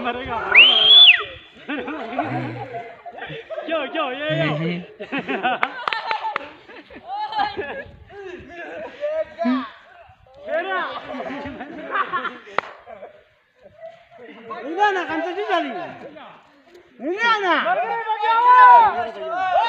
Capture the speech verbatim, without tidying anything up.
मरेगा मरेगा क्यों क्यों ये Enggak nak kan tadi kali. Enggak nak.